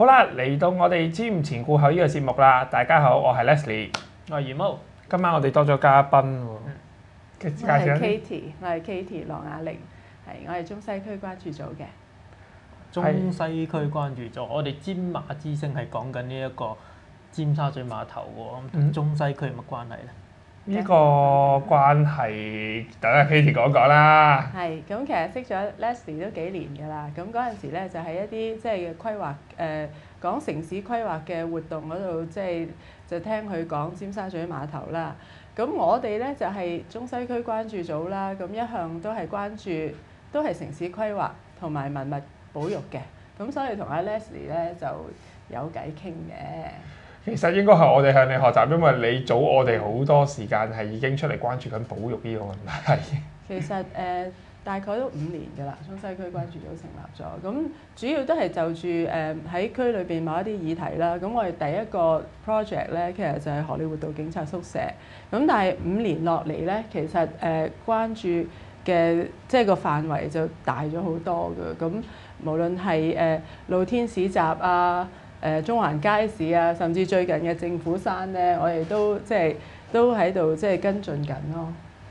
好啦，嚟到我哋知唔前顧後呢個節目啦。大家好，我係 Leslie， 我係余毛。 今晚我哋多咗嘉賓喎。介我係紹下先 Katie，我係 Katie 羅雅玲，係我係中西區關注組嘅。 中西區關注組，我哋尖馬之聲係講緊呢一個尖沙咀碼頭喎，咁同中西區有乜關係咧？ 呢個關係，等阿 Katie 講講啦。 係咁，其實識咗 Leslie 都幾年㗎啦。咁嗰陣時咧，就喺一啲即係規劃講城市規劃嘅活動嗰度，就聽佢講尖沙咀碼頭啦。咁我哋咧就係中西區關注組啦。咁一向都係關注都係城市規劃同埋文物保育嘅。咁所以同阿 Leslie 咧就有偈傾嘅。 其實應該係我哋向你學習，因為你早我哋好多時間係已經出嚟關注緊保育呢個問題。 其實大概都5年㗎啦，中西區關注組成立咗。咁主要都係就住喺區裏邊某一啲議題啦。咁我哋第一個 project 咧，其實就係荷李活道警察宿舍。咁但係5年落嚟咧，其實關注嘅即係個範圍就大咗好多㗎。咁無論係露天市集啊、中環街市啊，甚至最近嘅政府山咧，我哋都都喺度跟進緊咯。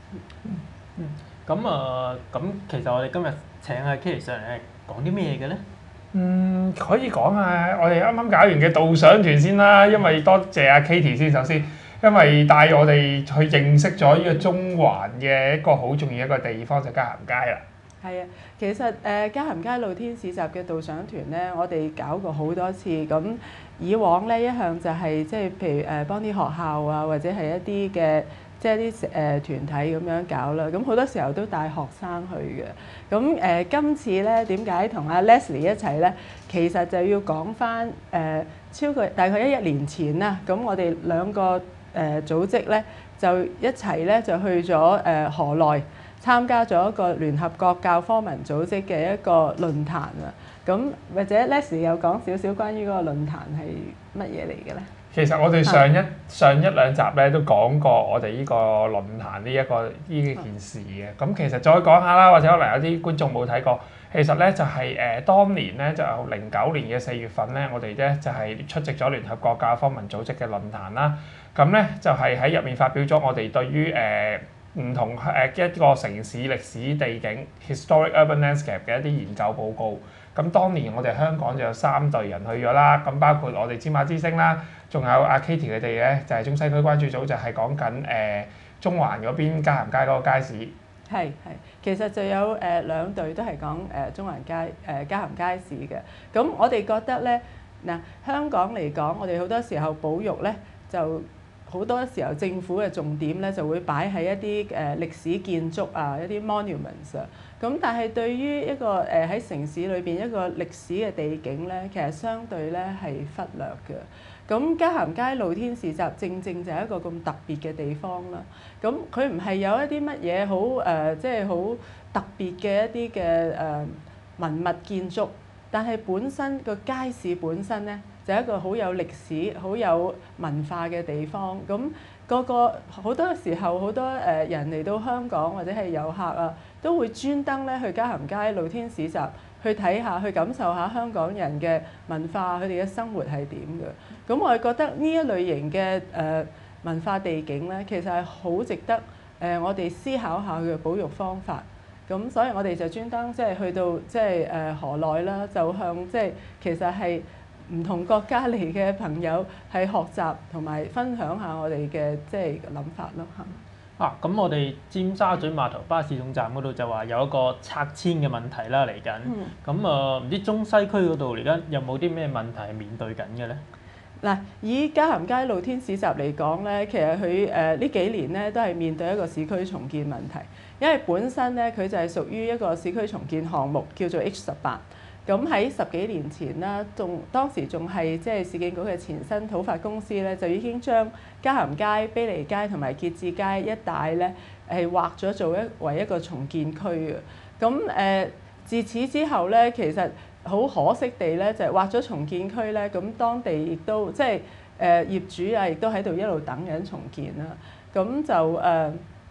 咁其實我哋今日請阿 Katie 上嚟係講啲咩嘅咧？ 可以講下我哋啱啱搞完嘅導賞團先啦，因為多謝阿 Katie 先，首先，因為帶我哋去認識咗呢個中環嘅一個好重要一個地方就嘉咸街啦。 係啊，其實嘉咸街露天市集嘅導賞團咧，我哋搞過好多次。咁以往咧一向就係譬如幫啲學校啊，或者係一啲嘅啲團體咁樣搞啦。咁好多時候都帶學生去嘅。咁今次咧點解同阿 Leslie 一齊咧？其實就要講翻超過大概1年前啦。咁我哋2個組織咧就一齊咧就去咗河內。參加咗一個聯合國教科文組織嘅一個論壇啊，咁或者 Leslie 有講少少關於嗰個論壇係乜嘢嚟嘅咧？ 其實我哋上一兩集咧都講過我哋呢個論壇呢件事嘅，咁其實再講下啦，或者可能有啲觀眾冇睇過，其實咧就係當年咧就09年嘅4月份咧，我哋咧就係出席咗聯合國教科文組織嘅論壇啦，咁咧就係喺入面發表咗我哋對於唔同一個城市歷史地景 historic urban landscape 嘅一啲研究報告。咁當年我哋香港就有3隊人去咗啦，咁包括我哋尖馬之聲啦，仲有阿 Katie 佢哋咧就係中西區關注組，就係講緊中環嗰邊嘉咸街嗰個街市。 係，其實就有2隊都係講中環街嘉咸街市嘅。咁我哋覺得咧香港嚟講，我哋好多時候保育咧就好多時候政府嘅重點咧就會擺喺一啲歷史建築啊，一啲 monuments 啊。咁但係對於一個喺城市裏邊一個歷史嘅地景咧，其實相對咧係忽略嘅。咁嘉咸街露天市集正就係一個咁特別嘅地方啦。咁佢唔係有一啲乜嘢好好特別嘅一啲嘅文物建築，但係本身個街市本身咧就係一個好有歷史、好有文化嘅地方。咁好多時候好多人嚟到香港或者係遊客啊，都會專登咧去嘉咸街露天市集去睇下、去感受下香港人嘅文化，佢哋嘅生活係點嘅。咁我係覺得呢一類型嘅文化地景咧，其實係好值得我哋思考下佢嘅保育方法。咁所以我哋就專登去到河內啦，就向其實係唔同國家嚟嘅朋友係學習同埋分享下我哋嘅諗法咯嚇。 咁我哋尖沙咀碼頭巴士總站嗰度就話有一個拆遷嘅問題啦嚟緊。咁唔知中西區嗰度而家有冇啲咩問題係面對緊嘅咧？ 嗱，以嘉咸街露天市集嚟講咧，其實佢呢幾年咧都係面對一個市區重建問題，因為本身咧佢就係屬於一個市區重建項目，叫做 H18。咁喺10幾年前啦，當時仲係市建局嘅前身土發公司咧，就已經將嘉咸街、卑利街同埋結志街一帶咧係劃咗做為一個重建區嘅。咁自此之後咧，其實好可惜地咧，就係劃咗重建區咧，咁當地亦都業主啊，亦都喺度一路等緊重建啦。咁就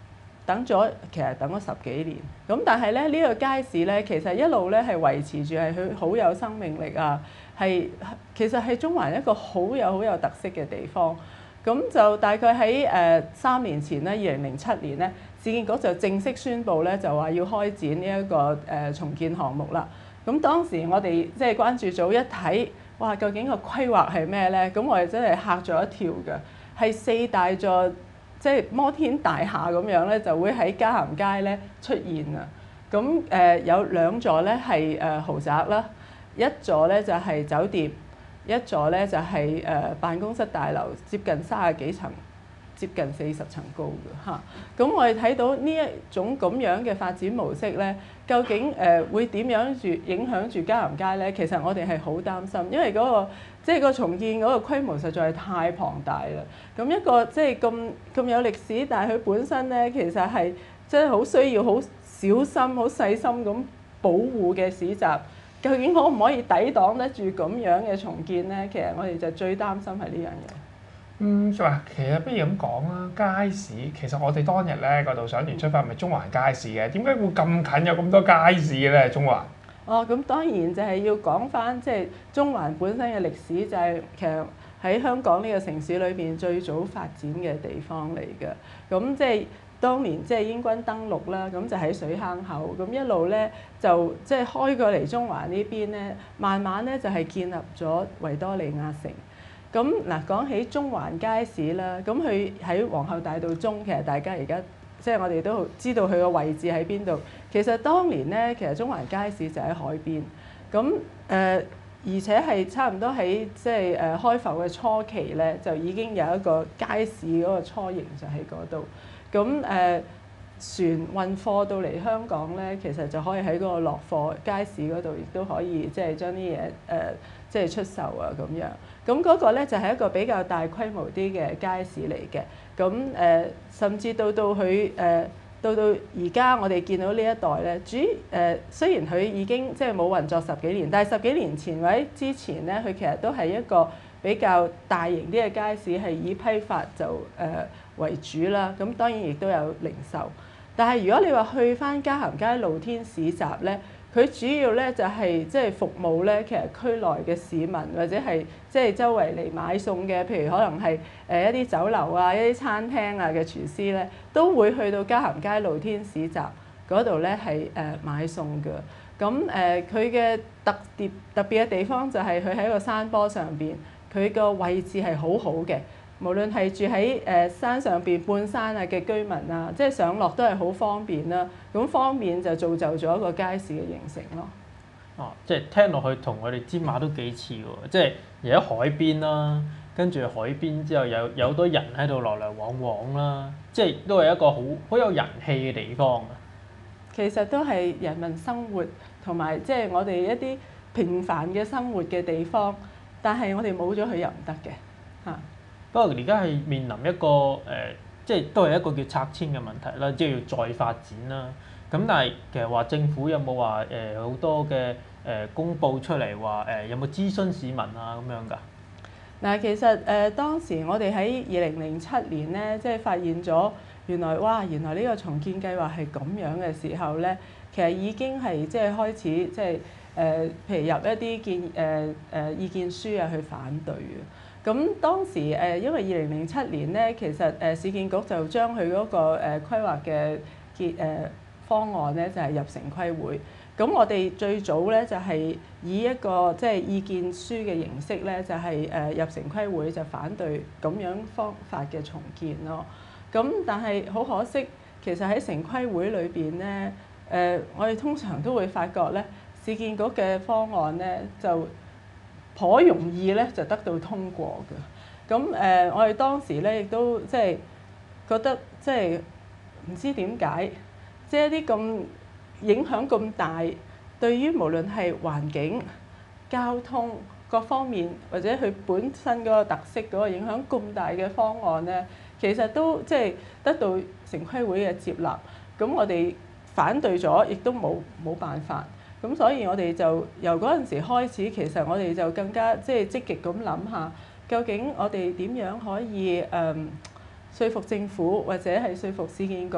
其實等咗10幾年。咁但係咧呢個街市咧，其實一路咧係維持住係佢好有生命力啊，其實係中環一個好有特色嘅地方。咁就大概喺3年前咧，2007年咧，市建局就正式宣布咧，就話要開展呢一個重建項目啦。咁當時我哋即係關注組一睇，哇！究竟個規劃係咩咧？咁我哋真係嚇咗一跳嘅，係4大座即係摩天大廈咁樣咧，就會喺嘉咸街咧出現啊。咁有2座咧係豪宅啦，一座咧就係酒店。一座咧就係辦公室大樓，接近30幾層，接近40層高嘅嚇。咁我哋睇到呢一種咁樣嘅發展模式咧，究竟會點樣影響住嘉咸街咧？其實我哋係好擔心，因為即係個重建嗰個規模實在係太龐大啦。咁一個即係咁有歷史，但係佢本身咧其實係真係好需要好小心、好細心咁保護嘅市集。究竟可唔可以抵擋得住咁樣嘅重建咧？其實我哋就最擔心係呢樣嘢。 其實不如咁講啦，街市其實我哋當日咧嗰度上完出發，咪中環街市嘅，點解會咁近有咁多街市嘅咧？中環？ 咁當然就係要講翻即係中環本身嘅歷史，就係其實喺香港呢個城市裏邊最早發展嘅地方嚟嘅。咁即係當年即係英軍登陸啦，咁就喺水坑口，咁一路咧就即係開過嚟中環呢邊咧，慢慢咧就係建立咗維多利亞城。咁嗱，講起中環街市啦，咁佢喺皇后大道中，其實大家而家即係我哋都知道佢個位置喺邊度。其實當年咧，其實中環街市就喺海邊，咁而且係差唔多喺即係開埠嘅初期咧，就已經有一個街市嗰個雛形就喺嗰度。咁船運貨到嚟香港咧，其實就可以喺嗰個落貨街市嗰度，亦都可以即係將啲嘢即係出售啊咁樣。咁嗰個咧就係一個比較大規模啲嘅街市嚟嘅。咁甚至到佢到而家我哋見到呢一代咧，雖然佢已經即係冇運作10幾年，但係10幾年前或者之前咧，佢其實都係一個比較大型啲嘅街市，係以批發就為主啦。咁當然亦都有零售。但係如果你話去返嘉咸街露天市集咧，佢主要咧就係即係服務咧，其實區內嘅市民或者係即係周圍嚟買餸嘅，譬如可能係一啲酒樓啊、一啲餐廳啊嘅廚師咧，都會去到嘉咸街露天市集嗰度咧係買餸嘅。咁佢嘅特別嘅地方就係佢喺個山坡上邊，佢個位置係好好嘅。無論係住喺山上邊半山啊嘅居民啊，即係上落都係好方便啦。咁方便就造就咗一個街市嘅形成咯。 即係聽落去同我哋尖馬都幾似喎。即係而喺海邊啦，跟住海邊之後有好多人喺度來來往往啦，即係都係一個好有人氣嘅地方啊。 其實都係人民生活同埋即係我哋一啲平凡嘅生活嘅地方，但係我哋冇咗佢又唔得嘅嚇。 不過而家係面臨一個即係都係一個叫拆遷嘅問題啦，即係要再發展啦。咁但係其實話政府有冇話好多嘅公佈出嚟話有冇諮詢市民啊咁樣㗎？ 嗱，其實當時我哋喺2007年咧，即係發現咗原來呢個重建計劃係咁樣嘅時候咧，其實已經係即係開始即係譬如入一啲意見書啊去反對嘅。咁當時因為2007年咧，其實市建局就將佢嗰個規劃嘅方案咧，就係入城規會。咁我哋最早咧就係以一個即係意見書嘅形式咧，就係入城規會就反對咁樣方法嘅重建咯。咁但係好可惜，其實喺城規會裏邊咧，我哋通常都會發覺咧，市建局嘅方案咧就頗容易咧就得到通過嘅。咁我哋當時咧亦都即係覺得即係唔知點解，即係一啲咁影響咁大，對於無論係環境、交通各方面，或者佢本身嗰個特色嗰個影響咁大嘅方案咧，其實都即係得到城規會嘅接納。咁我哋反對咗，亦都冇辦法。咁所以我哋就由嗰陣時開始，其實我哋就更加即係積極咁諗下，究竟我哋點樣可以說服政府或者係說服市建局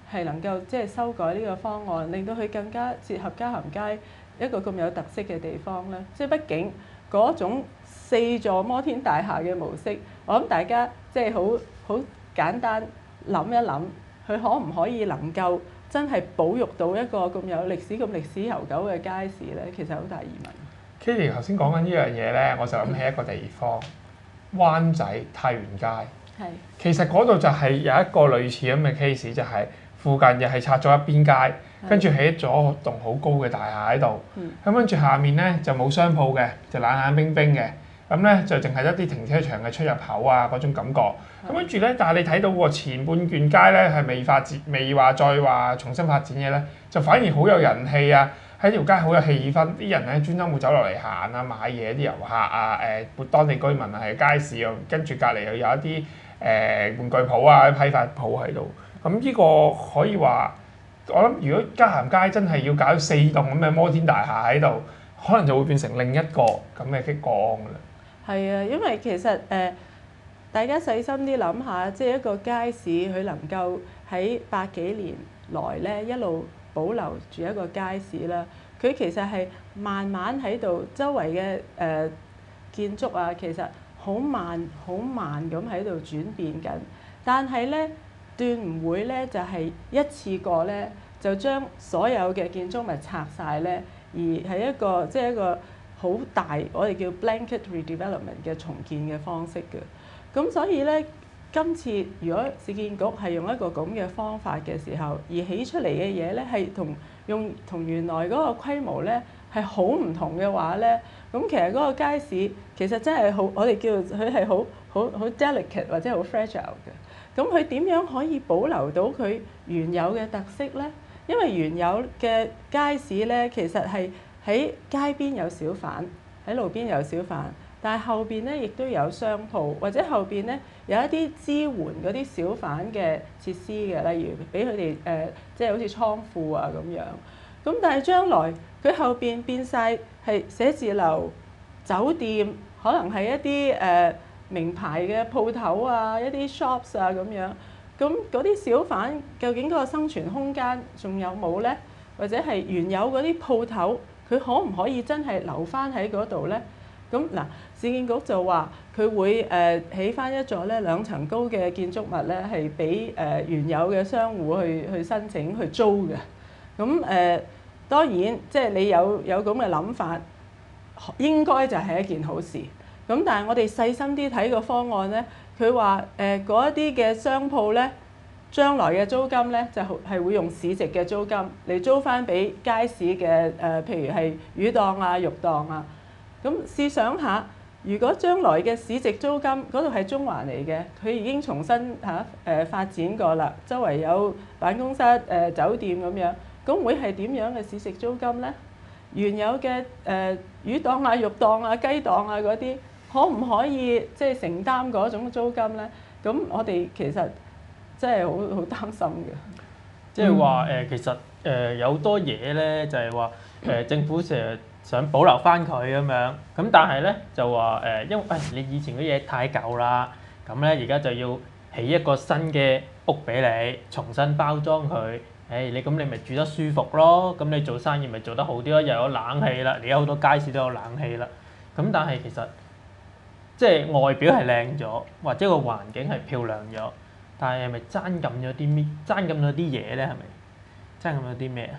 係能夠即係修改呢個方案，令到佢更加切合嘉咸街一個咁有特色嘅地方咧。即係畢竟嗰種4座摩天大廈嘅模式，我諗大家即係好簡單諗一諗，佢可唔可以能夠真係保育到一個咁有歷史、咁歷史悠久嘅街市咧？其實好大疑問。 Katie 頭先講緊呢樣嘢咧，我就諗起一個地方，灣仔太原街。 係。 其實嗰度就係有一個類似咁嘅 case，就係附近又係拆咗一邊街，跟住起咗棟好高嘅大廈喺度。咁跟住下面咧就冇商鋪嘅，就冷冷冰冰嘅。咁咧就淨係一啲停車場嘅出入口啊嗰種感覺。咁跟住咧，但係你睇到喎前半段街咧係未發展，未話再話重新發展嘅咧，就反而好有人氣啊！喺條街好有氣氛，啲人咧專登會走落嚟行啊買嘢，啲遊客啊當地居民啊係街市啊，跟住隔離又有一啲玩具鋪啊、批發鋪喺度。咁呢個可以話，我諗如果嘉咸街真係要搞4棟咁嘅摩天大廈喺度，可能就會變成另一個咁嘅激光㗎啦。係啊，因為其實大家細心啲諗下，即係一個街市佢能夠喺百幾年來咧一路保留住一個街市啦，佢其實係慢慢喺度周圍嘅建築啊，其實好慢咁喺度轉變緊，但係咧斷唔會咧就係一次過咧就將所有嘅建築物拆晒咧，而係一個即係一個好大我哋叫 blanket redevelopment 嘅重建嘅方式嘅。咁所以咧，今次如果市建局係用一個咁嘅方法嘅時候，而起出嚟嘅嘢咧係同原來嗰個規模咧係好唔同嘅話咧，咁其實嗰個街市其實真係好，我哋叫佢係好 delicate 或者好 fragile 嘅。咁佢點樣可以保留到佢原有嘅特色咧？因為原有嘅街市咧，其實係喺街邊有小販，喺路邊有小販。但係後邊咧，亦都有商鋪，或者後邊咧有一啲支援嗰啲小販嘅設施嘅，例如俾佢哋即係好似倉庫啊咁樣。咁但係將來佢後邊變晒係寫字樓、酒店，可能係一啲名牌嘅鋪頭啊，一啲 shops 啊咁樣。咁嗰啲小販究竟嗰個生存空間仲有冇咧？或者係原有嗰啲鋪頭，佢可唔可以真係留翻喺嗰度咧？咁嗱，市建局就話佢會起翻一座咧2層高嘅建築物咧，係俾原有嘅商戶去申請去租嘅。咁當然即係你有咁嘅諗法，應該就係一件好事。咁但係我哋細心啲睇個方案咧，佢話嗰一啲嘅商鋪咧，將來嘅租金咧就係會用市值嘅租金嚟租翻俾街市嘅譬如係魚檔啊、肉檔啊。咁試想下，如果將來嘅市值租金嗰度係中環嚟嘅，佢已經重新發展過啦，周圍有辦公室、酒店咁樣，咁會係點樣嘅市值租金咧？原有嘅魚檔啊、肉檔啊、雞檔啊嗰啲，可唔可以即係承擔嗰種租金咧？咁我哋其實真係好擔心嘅。 即係話其實有好多嘢咧，就係話政府成日想保留翻佢咁樣，咁但係咧就話因為你以前嘅嘢太舊啦，咁咧而家就要起一個新嘅屋俾你，重新包裝佢。你咁你咪住得舒服咯，咁你做生意咪做得好啲咯，又有冷氣啦，而家好多街市都有冷氣啦。咁但係其實即係外表係靚咗，或者個環境係漂亮咗，但係咪爭咁咗啲嘢咧？係咪爭咁咗啲咩啊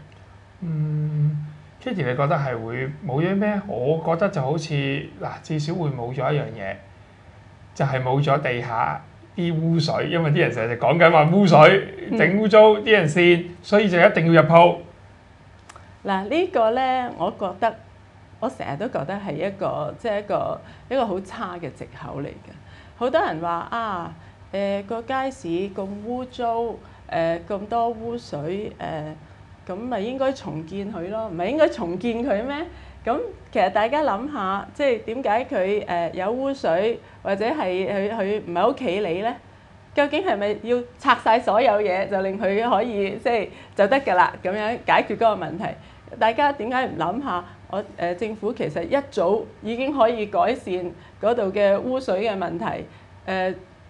？Katie 你覺得係會冇咗咩？我覺得就好似嗱，至少會冇咗一樣嘢，就係冇咗地下啲污水，因為啲人成日講緊話污水整污糟啲人跣，所以就一定要入鋪。 嗱呢個咧，我覺得我成日都覺得係一個即係一個好差嘅藉口嚟嘅。好多人話啊，個街市咁污糟，咁多污水，咁咪應該重建佢咯？唔係應該重建佢咩？咁其實大家諗下，即係點解佢有污水，或者係佢唔係好企理咧？究竟係咪要拆晒所有嘢，就令佢可以即係就得㗎啦？咁樣解決嗰個問題，大家點解唔諗下？政府其實一早已經可以改善嗰度嘅污水嘅問題。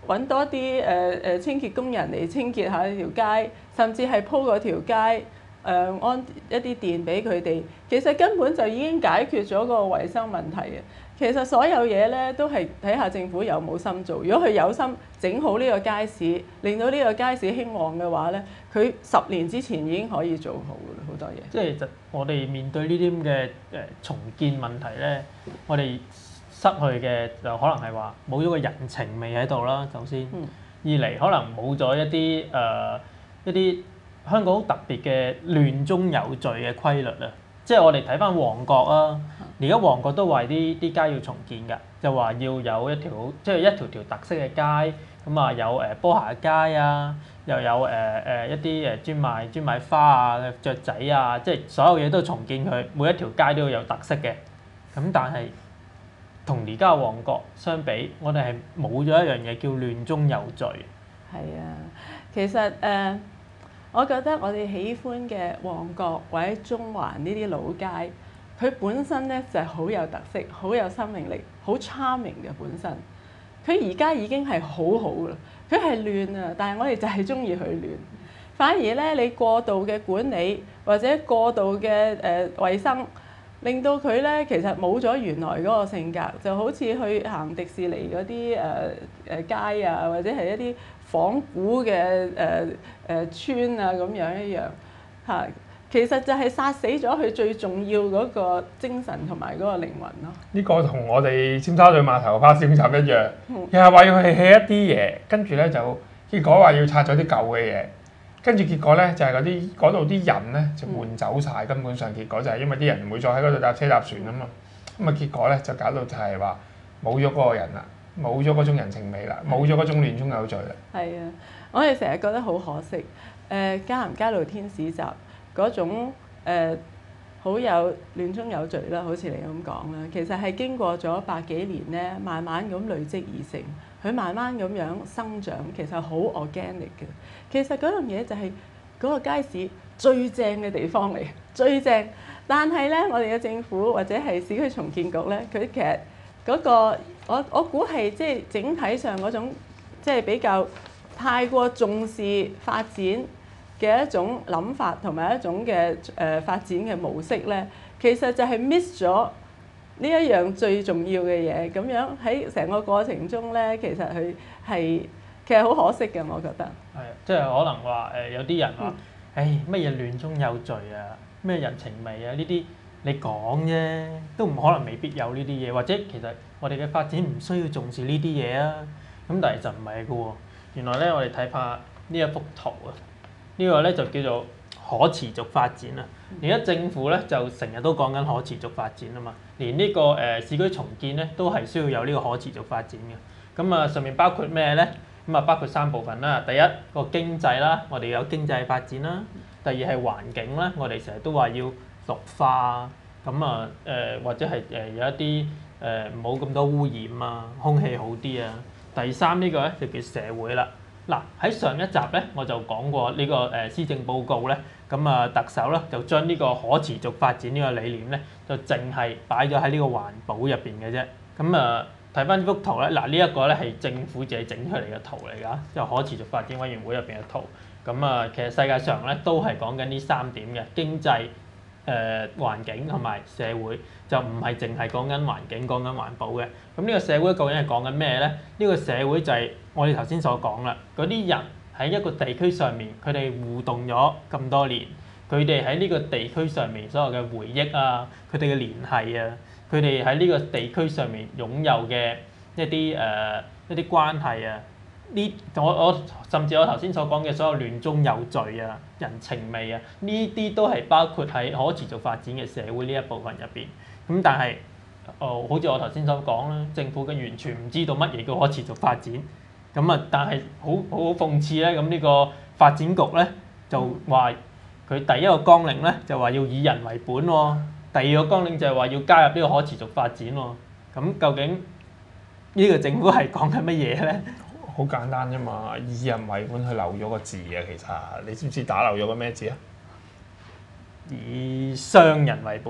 揾多啲清潔工人嚟清潔下條街，甚至係鋪嗰條街安一啲電俾佢哋，其實根本就已經解決咗個衞生問題嘅。其實所有嘢咧都係睇下政府有冇心做。如果佢有心整好呢個街市，令到呢個街市興旺嘅話咧，佢10年之前已經可以做好㗎啦，好多嘢。 即係其實我哋面對呢啲咁嘅重建問題咧，我哋失去嘅就可能係話冇咗個人情味喺度啦，首先。二嚟可能冇咗一啲香港好特別嘅亂中有序嘅規律啊。即係我哋睇翻旺角啊，而家旺角都話啲街要重建㗎，就話要有一條特色嘅街，咁啊有波鞋街啊，又有一啲專賣花啊、雀仔啊，即係所有嘢都重建佢，每一條街都要有特色嘅。咁但係同而家嘅旺角相比，我哋係冇咗一樣嘢叫亂中有序。 係啊，其實我覺得我哋喜歡嘅旺角或者中環呢啲老街，佢本身咧就係好有特色、好有生命力、好 charming 嘅本身。佢而家已經係好好啦，佢係亂啊，但係我哋就係中意佢亂。反而咧，你過度嘅管理或者過度嘅衞生，令到佢咧其實冇咗原來嗰個性格，就好似去行迪士尼嗰啲街啊，或者係一啲仿古嘅村啊咁樣一樣嚇。其實就係殺死咗佢最重要嗰個精神同埋嗰個靈魂咯。 呢個同我哋尖沙咀碼頭花市站一樣，又係話要去起一啲嘢，跟住咧就結果話要拆咗啲舊嘅嘢，跟住結果咧就係嗰度啲人咧就換走晒，根本上結果就係因為啲人唔會再喺嗰度搭車搭船啊嘛，咁啊結果咧就搞到就係話冇咗嗰個人啦，冇咗嗰種人情味啦，冇咗嗰種亂中有序啦。係啊，我哋成日覺得好可惜，加咸街路天使集嗰種好有亂中有序啦，好似你咁講啦，其實係經過咗100幾年咧，慢慢咁累積而成，佢慢慢咁樣生長，其實好 organic 嘅。其實嗰樣嘢就係嗰個街市最正嘅地方嚟，最正。但係咧，我哋嘅政府或者係市區重建局咧，佢其實嗰個我估係即係整體上嗰種即係比較太過重視發展嘅一種諗法同埋一種嘅發展嘅模式咧，其實就係 miss 咗呢一樣最重要嘅嘢。咁樣喺成個過程中咧，其實好可惜嘅，我覺得。 係啊，即係可能話有啲人話，乜嘢亂中有序啊，咩人情味啊，呢啲你講啫，都唔可能未必有呢啲嘢，或者其實我哋嘅發展唔需要重視呢啲嘢啊。咁但係就唔係嘅喎，原來咧我哋睇下呢一幅圖啊。呢個咧就叫做可持續發展啊！而家政府咧就成日都講緊可持續發展啊嘛，連呢個市區重建咧都係需要有呢個可持續發展嘅。咁啊上面包括咩咧？咁啊包括3部分啦。第一個經濟啦，我哋有經濟發展啦。第二係環境啦，我哋成日都話要綠化，咁啊或者係有一啲唔好咁多污染啊，空氣好啲啊。第三呢個咧就叫社會啦。嗱喺上一集咧我就講過呢個施政報告咧，咁啊特首咧就將呢個可持續發展呢個理念咧就淨係擺咗喺呢個環保入邊嘅啫。咁啊睇翻呢幅圖咧，嗱呢一個咧係政府自己整出嚟嘅圖嚟㗎，就可持續發展委員會入邊嘅圖。咁啊其實世界上咧都係講緊呢3點嘅經濟、環境同埋社會，就唔係淨係講緊環境、講緊環保嘅。咁呢個社會究竟係講緊咩咧？呢個社會就係我哋頭先所講啦，嗰啲人喺一個地區上面，佢哋互動咗咁多年，佢哋喺呢個地區上面所有嘅回憶啊，佢哋嘅聯繫啊，佢哋喺呢個地區上面擁有嘅一啲關係啊，我甚至我頭先所講嘅所有亂中有序啊、人情味啊，呢啲都係包括喺可持續發展嘅社會呢一部分入邊。咁但係好似我頭先所講啦，政府嘅完全唔知道乜嘢叫可持續發展。咁啊，但係好諷刺咧，咁呢個發展局咧就話佢第一個綱領咧就話要以人為本喎，第二個綱領就係話要加入呢個可持續發展喎。咁究竟呢個政府係講緊乜嘢咧？ 好簡單啫嘛，以人為本，佢漏咗個字啊！其實你知唔知打漏咗個咩字啊？ 以商人為本。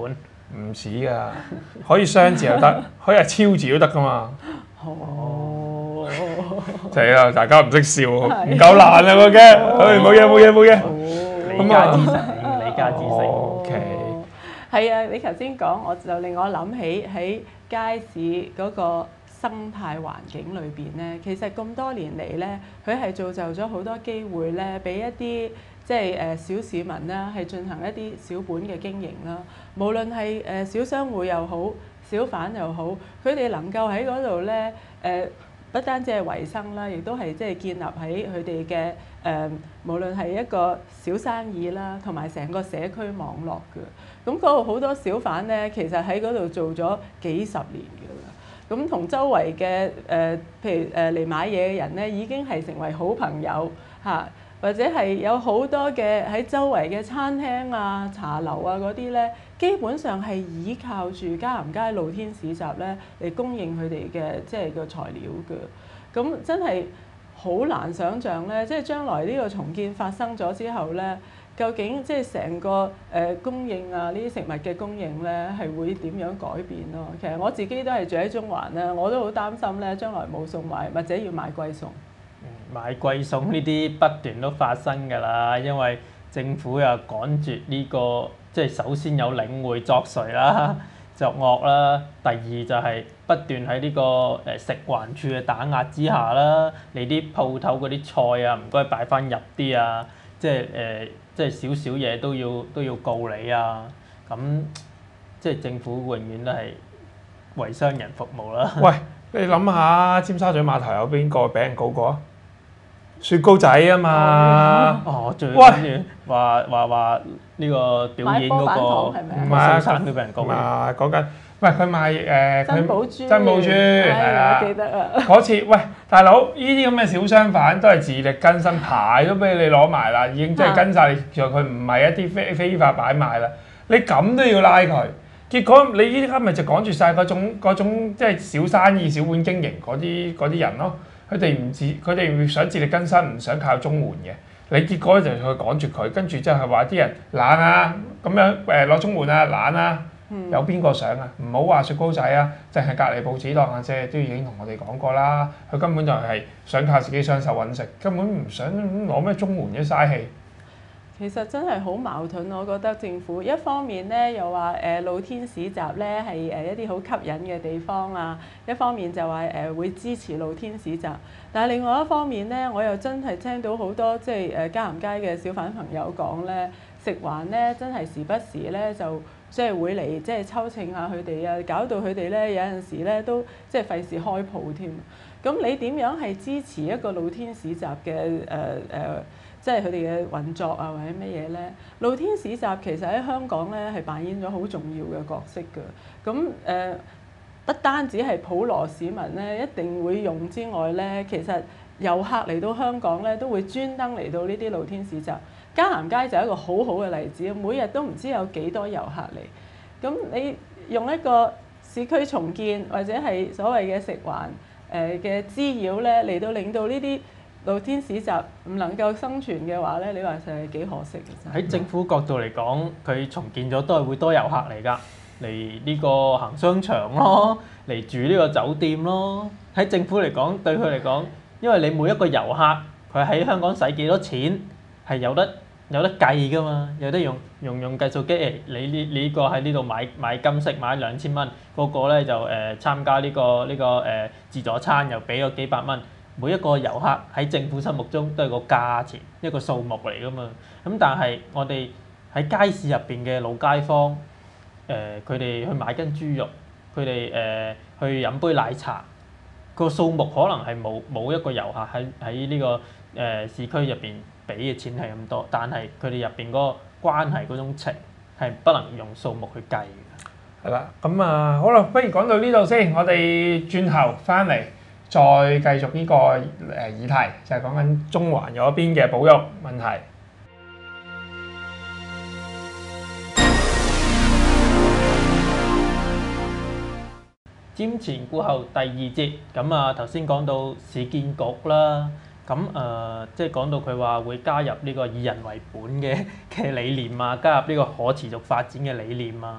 唔似㗎，可以雙字又得，可以係超字都得㗎嘛。 哦， 就係啊！大家唔識笑，唔夠難啊個 game。冇嘢。 李家之城，李家之城。 OK。 係啊，你頭先講，我就令我諗起喺街市嗰個生態環境裏邊咧，其實咁多年嚟咧，佢係造就咗好多機會咧，俾一啲即係小市民啦，係進行一啲小本嘅經營啦。無論係小商戶又好，小販又好，佢哋能夠喺嗰度咧不單止係維生啦，亦都係即係建立喺佢哋嘅無論係一個小生意啦，同埋成個社區網絡嘅。咁嗰度好多小販咧，其實喺嗰度做咗幾十年㗎啦。咁同周圍嘅譬如嚟買嘢嘅人咧，已經係成為好朋友嚇，或者係有好多嘅喺周圍嘅餐廳啊、茶樓啊嗰啲咧，基本上係依靠住嘉咸街露天市集咧嚟供應佢哋嘅即係個材料嘅。咁真係好難想像咧，即係將來呢個重建發生咗之後咧，究竟即係成個供應啊，呢啲食物嘅供應咧係會點樣改變咯？其實我自己都係住喺中環咧，我都好擔心咧，將來冇餸買，或者要買貴餸。 買貴餸呢啲不斷都發生㗎啦，因為政府又趕絕呢個，即係首先有領匯作祟啦、作惡啦，第二就係不斷喺呢個食環署嘅打壓之下啦，你啲鋪頭嗰啲菜啊，唔該擺翻入啲啊，即係少少嘢都要告你啊，咁即係政府永遠都係為商人服務啦。 喂，你諗下，尖沙咀碼頭有邊個俾人告過啊？雪糕仔啊嘛。 哦，最緊要話呢個表演嗰個唔係小生都俾人告。 啊，講緊，喂佢賣珍寶珠， 珍寶珠係啊， 我記得啊。 嗰次喂大佬，呢啲咁嘅小商販都係自力更生，牌都俾你攞埋啦，已經即係跟晒你，就佢唔係一啲非法擺賣啦，你咁都要拉佢，結果你呢啲咪就趕住晒嗰種即係小生意小本經營嗰啲人咯。佢哋想自力更生，唔想靠綜援嘅。你結果就去趕住佢，跟住之後係話啲人懶啊，咁樣攞綜援啊懶啊，有邊個想啊？唔好話雪糕仔啊，淨係隔離報紙檔啊啫，都已經同我哋講過啦。佢根本就係想靠自己雙手揾食，根本唔想攞咩綜援嘅嘥氣。 其實真係好矛盾，我覺得政府一方面咧又話露天市集咧係一啲好吸引嘅地方啊，一方面就話會支持露天市集，但係另外一方面咧，我又真係聽到好多即係嘉咸街嘅小販朋友講咧，食環咧真係時不時咧就即係會嚟即係抽秤下佢哋啊，搞到佢哋咧有陣時咧都即係費事開鋪添。咁你點樣係支持一個露天市集嘅即係佢哋嘅運作啊，或者乜嘢咧？露天市集其實喺香港咧係扮演咗好重要嘅角色㗎。咁不單止係普羅市民咧一定會用之外咧，其實遊客嚟到香港咧都會專登嚟到呢啲露天市集。嘉咸街就係一個好好嘅例子，每日都唔知有幾多遊客嚟。咁你用一個市區重建或者係所謂嘅食環嘅滋擾咧，嚟到令到呢啲露天市集唔能夠生存嘅話咧，你話實係幾可惜嘅。 喺政府角度嚟講，佢重建咗都係會多遊客嚟㗎，嚟呢個行商場咯，嚟住呢個酒店咯。喺政府嚟講，對佢嚟講，因為你每一個遊客佢喺香港使幾多錢係有得計㗎嘛，有得用計數機嚟，你呢個喺呢度買金飾買2000蚊，嗰個咧就參加呢個自助餐又俾咗幾百蚊。每一個遊客喺政府心目中都係個價錢，一個數目嚟㗎嘛。咁但係我哋喺街市入邊嘅老街坊，佢哋去買斤豬肉，佢哋去飲杯奶茶，個數目可能係冇一個遊客喺呢個市區入邊俾嘅錢係咁多，但係佢哋入邊嗰個關係嗰種情係不能用數目去計嘅。 係啦，咁啊好啦，不如講到呢度先，我哋轉頭翻嚟。再繼續呢個議題，就係講緊中環嗰邊嘅保育問題。 瞻前顧後第二節，咁啊頭先講到市建局啦，咁即係講到佢話會加入呢個以人為本嘅理念啊，加入呢個可持續發展嘅理念啊。咁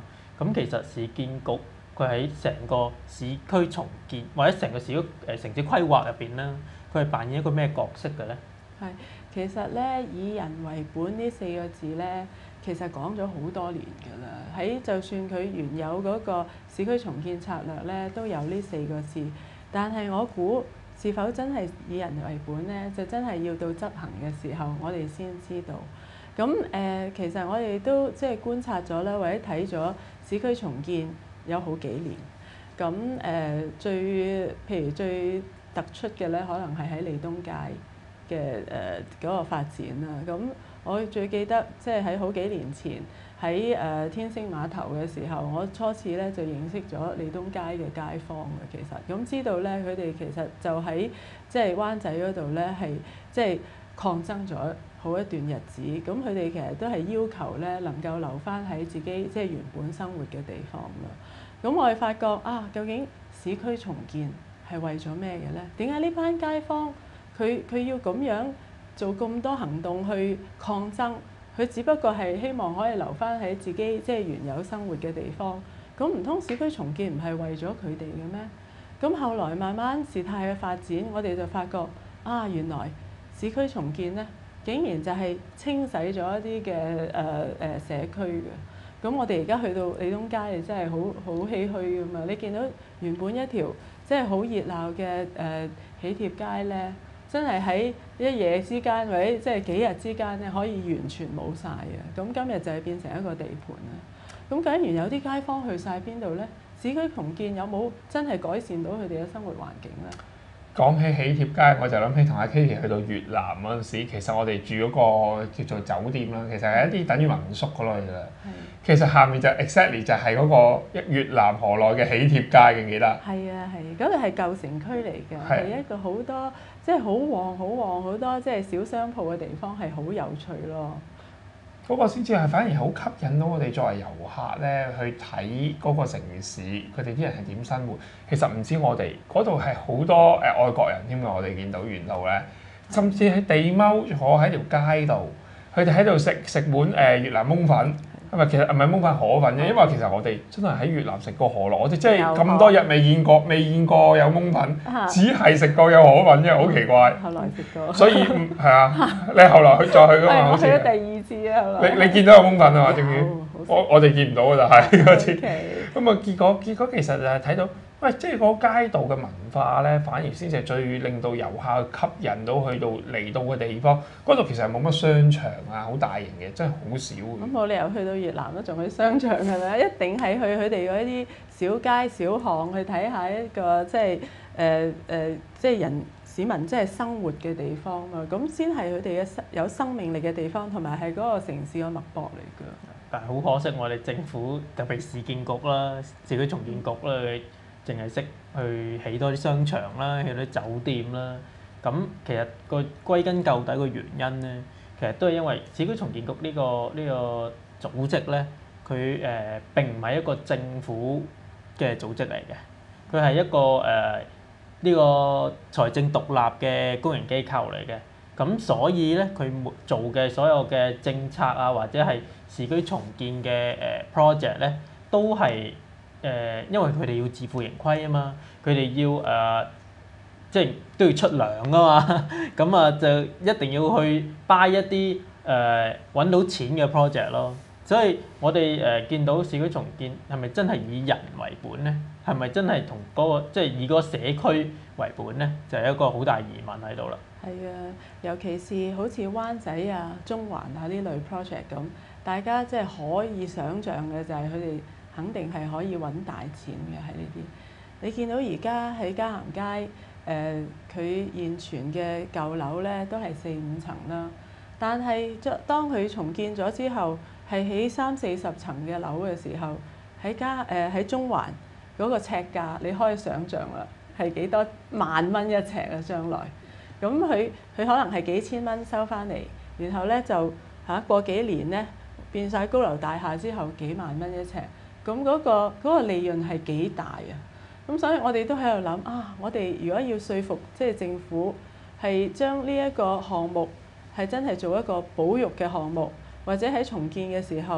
咁其實市建局佢喺成個市區重建或者成個市區城市規劃入邊咧，佢係扮演一個咩角色嘅咧？ 係，其實咧以人為本呢4個字咧，其實講咗好多年㗎啦。喺就算佢原有嗰個市區重建策略咧，都有呢4個字。但係我估是否真係以人為本咧，就真係要到執行嘅時候，我哋先知道。咁其實我哋都即係觀察咗啦，或者睇咗市區重建有好幾年。咁譬如最突出嘅咧，可能係喺利東街嘅嗰個發展啦。咁我最記得即係喺好幾年前喺天星碼頭嘅時候，我初次咧就認識咗利東街嘅街坊嘅。其實咁知道咧，佢哋其實就喺即係灣仔嗰度咧，係即係抗爭咗好一段日子。咁佢哋其實都係要求咧能夠留返喺自己即係原本生活嘅地方啦。咁我哋發覺啊，究竟市區重建係為咗咩嘅咧？點解呢班街坊佢要咁樣做咁多行動去抗爭？佢只不過係希望可以留返喺自己即係原有生活嘅地方。咁唔通市區重建唔係為咗佢哋嘅咩？咁後來慢慢事態嘅發展，我哋就發覺啊，原來市區重建咧，竟然就係清洗咗一啲嘅社區嘅。咁我哋而家去到利東街，你真係好唏噓㗎嘛！你見到原本一條即係好熱鬧嘅喜帖街咧，真係喺一夜之間或者即係幾日之間咧，可以完全冇晒嘅。咁今日就係變成一個地盤啦。咁假如有啲街坊去晒邊度咧？市區重建有冇真係改善到佢哋嘅生活環境咧？ 講起喜帖街，我就諗起同阿 Katie 去到越南嗰陣時，其實我哋住嗰個叫做酒店啦，其實係一啲等於民宿嗰類㗎啦。其實下面就 exactly 就係嗰個越南河內嘅喜帖街嘅，記得。係啊係，嗰度係舊城區嚟嘅，係一個好多即係好旺好多即係小商鋪嘅地方，係好有趣咯。 嗰個先至係反而好吸引到我哋作為遊客咧去睇嗰個城市，佢哋啲人係點生活。其實唔知我哋嗰度係好多外國人添㗎，我哋見到沿路咧，甚至喺地踎坐喺條街度，佢哋喺度食碗越南檬粉。係咪其實唔係檬粉河粉啫？因為其實我哋真係喺越南食過河螺，我哋真係咁多日未見過有檬粉，只係食過有河粉啫，好奇怪。後來食過。所以係啊，你後來再去㗎嘛？好似。我去咗第2次啊，後來。你見到有檬粉啊嘛？終於。我哋見唔到㗎，就係嗰次。咁啊，結果其實就係睇到，喂，即係嗰街道嘅文化咧，反而先至係最令到遊客吸引到去到嚟到嘅地方。嗰度其實係冇乜商場啊，好大型嘅，真係好少。咁冇理由去到越南都仲去商場係咪？一定係去佢哋嗰啲小街小巷去睇下一個即係即係市民即係生活嘅地方啊！咁先係佢哋嘅有生命力嘅地方，同埋係嗰個城市嘅脈搏嚟㗎。但係好可惜，我哋政府特別市建局啦、市區重建局啦，淨係識去起多啲商場啦、起多啲酒店啦。咁其實個歸根究底個原因咧，其實都係因為市區重建局呢個組織咧，佢並唔係一個政府嘅組織嚟嘅，佢係一個呢個財政獨立嘅公營機構嚟嘅。咁所以咧，佢做嘅所有嘅政策啊，或者係市區重建嘅project 咧，都係因為佢哋要自負盈虧啊嘛，佢哋要即係都要出糧啊嘛，咁啊就一定要去 buy 一啲揾到錢嘅 project 咯。所以我哋見到市區重建係咪真係以人為本咧？係咪真係同嗰個即係以嗰個社區為本咧？就係一個好大疑問喺度啦。係啊，尤其是好似灣仔啊、中環啊呢類 project 咁，大家即係可以想像嘅就係佢哋肯定係可以揾大錢嘅喺呢啲。你見到而家喺嘉咸街佢現存嘅舊樓咧都係4-5層啦，但係當佢重建咗之後，係起30-40層嘅樓嘅時候，喺中環嗰個尺價你可以想像啦，係幾多萬蚊一尺啊將來。咁佢可能係幾千蚊收翻嚟，然後咧就過幾年咧變晒高樓大廈之後幾萬蚊一尺，咁嗰個利潤係幾大啊？咁所以我哋都喺度諗啊，我哋如果要說服即係政府係將呢一個項目係真係做一個保育嘅項目，或者喺重建嘅時候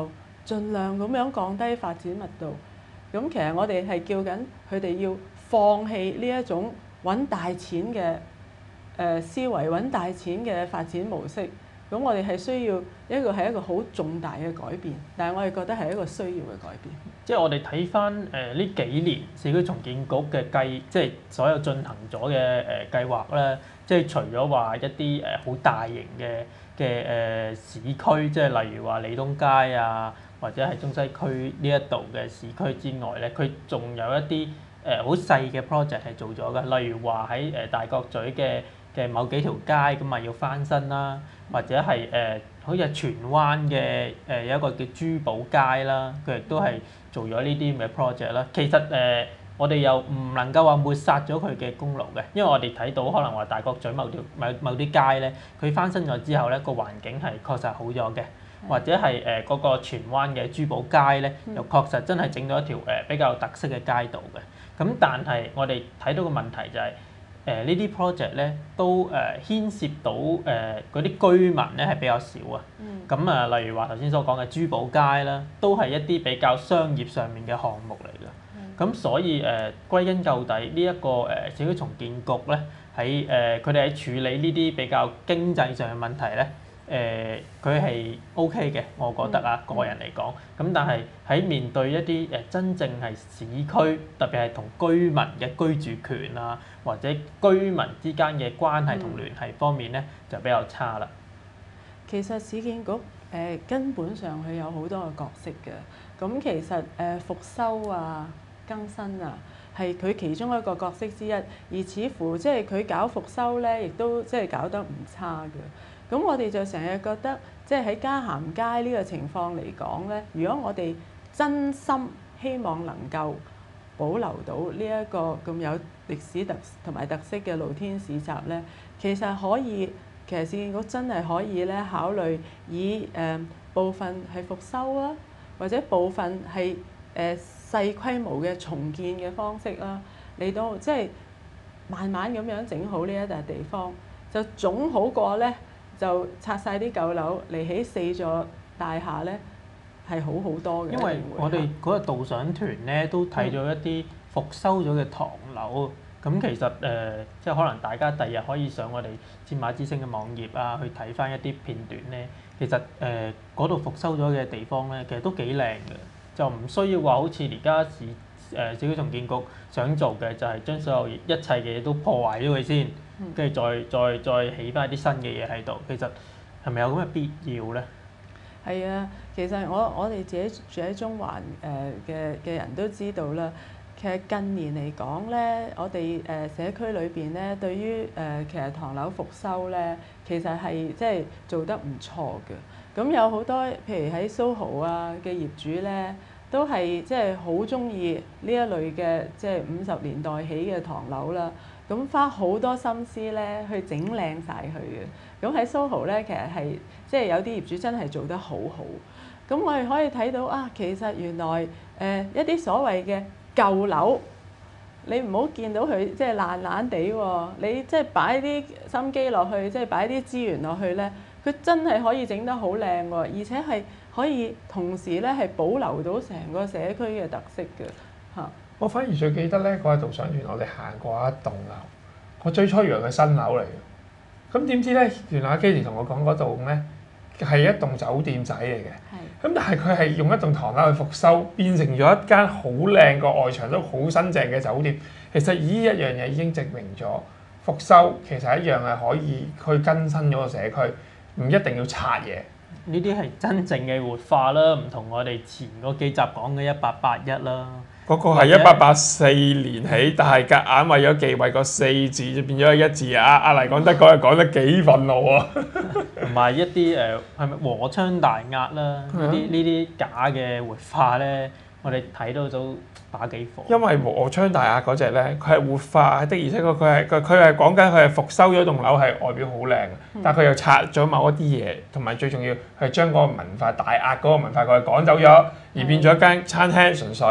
盡量咁樣降低發展密度。咁其實我哋係叫緊佢哋要放棄呢一種揾大錢嘅思維，揾大錢嘅發展模式。咁我哋係需要係一個好重大嘅改變，但係我哋覺得係一個需要嘅改變。 即係我哋睇翻呢幾年市區重建局嘅即係所有進行咗嘅計劃咧，即係除咗話一啲好大型嘅市區，即係例如話利東街啊，或者係中西區呢一度嘅市區之外咧，佢仲有一啲好細嘅 project 係做咗嘅，例如話喺大角咀嘅某幾條街咁咪要翻新啦，或者係好似係荃灣嘅有一個叫珠寶街啦，佢亦都係做咗呢啲咁嘅 project 啦。其實我哋又唔能夠話抹殺咗佢嘅功勞嘅，因為我哋睇到可能話大角咀某啲街咧，佢翻新咗之後咧，個環境係確實好咗嘅，或者係嗰個荃灣嘅珠寶街咧，又確實真係整到一條比較特色嘅街道嘅。咁但係我哋睇到個問題就係呢啲 project 咧都牽涉到嗰啲居民咧係比較少啊。咁例如話頭先所講嘅珠寶街啦，都係一啲比較商業上面嘅項目嚟嘅。咁所以歸根究底呢一個市區重建局咧喺佢哋喺處理呢啲比較經濟上嘅問題咧。佢係 OK 嘅，我覺得啊，個人嚟講。咁但係喺面對一啲真正係市區，特別係同居民嘅居住權啊，或者居民之間嘅關係同聯繫方面咧，就比較差啦。 其實市建局根本上佢有好多個角色嘅。咁其實復修啊、更新啊，係佢其中一個角色之一。而似乎即係佢搞復修咧，亦都即係搞得唔差嘅。咁我哋就成日覺得，即係喺嘉咸街呢個情況嚟講咧，如果我哋真心希望能夠保留到呢一個咁有歷史同埋特色嘅露天市集咧，其實市建局真係可以咧考慮以部分係復修啊，或者部分係細規模嘅重建嘅方式啦，嚟到即係慢慢咁樣整好呢一笪地方，就總好過咧。就拆晒啲舊樓嚟起4座大廈咧，係好好多嘅。 因為我哋嗰個導賞團咧都睇咗一啲復修咗嘅唐樓，咁其實即係可能大家第日可以上我哋戰馬之星嘅網頁啊，去睇翻一啲片段咧。其實嗰度復修咗嘅地方咧，其實都幾靚嘅，就唔需要話好似而家市區重建局想做嘅，就係將所有一切嘅嘢都破壞咗佢先。跟住再起翻啲新嘅嘢喺度，其實係咪有咁嘅必要咧？ 係啊，其實我哋自己住喺中環嘅人都知道啦。其實近年嚟講咧，我哋社區裏邊咧，對於其實唐樓復修咧，其實係即係做得唔錯嘅。咁有好多譬如喺蘇豪啊嘅業主咧，都係即係好中意呢一類嘅即係50年代起嘅唐樓啦。咁花好多心思咧去整靚晒佢嘅。咁喺蘇豪咧，其實係即係有啲業主真係做得好好。咁我哋可以睇到啊，其實原來一啲所謂嘅舊樓，你唔好見到佢即係爛爛地喎，你即係擺啲心機落去，即係擺啲資源落去咧，佢真係可以整得好靚喎，而且係可以同時咧係保留到成個社區嘅特色嘅嚇。 我反而最記得咧，嗰日導賞團我哋行過一棟樓，我最初以為佢新樓嚟嘅，咁點知咧，原來阿基田同我講嗰棟咧係一棟酒店仔嚟嘅。咁但係佢係用一棟唐樓去復修，變成咗一間好靚個外牆都好新淨嘅酒店。其實呢一樣嘢已經證明咗復修其實一樣係可以去更新咗個社區，唔一定要拆嘢。 呢啲係真正嘅活化啦，唔同我哋前嗰幾集講嘅1881啦。 嗰個係1884年起，但係夾硬為咗忌諱個4字，就變咗1字啊！阿黎講得嗰日講得幾憤怒啊！ 同埋一啲係咪和昌大押啦？呢啲假嘅活化咧，我哋睇到都打幾火。 因為和昌大押嗰隻咧，佢係活化的，而且佢係講緊佢係復修咗棟樓，係外表好靚，但係佢又拆咗某一啲嘢，同埋最重要係將嗰個文化大押嗰個文化佢趕走咗，而變咗一間餐廳純粹。